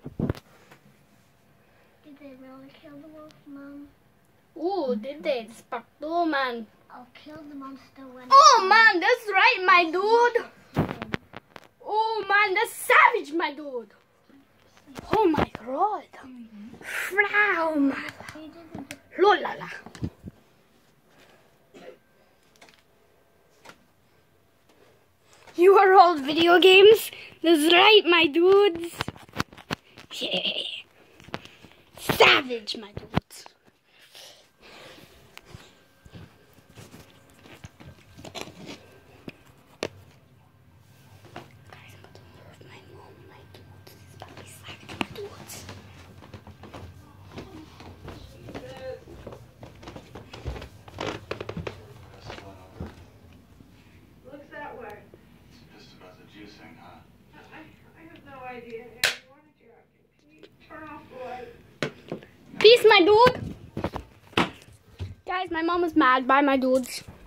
Did they really kill the wolf, Mom? Oh, did they? It's Pakto, man. I'll kill the monster when... Oh, man, that's right, my dude. Oh, man, that's savage, my dude. Oh, my God. Wow, man. Lolala. You are all video games? That's right, my dudes. Yeah. Savage, my dudes. Guys, I'm about to move my mom, my dudes. This is about to be savage, my dudes. Looks that way. It's just about the juicing, huh? I have no idea. Why don't you turn off the light? Peace, my dude. Guys, my mom is mad. Bye, my dudes.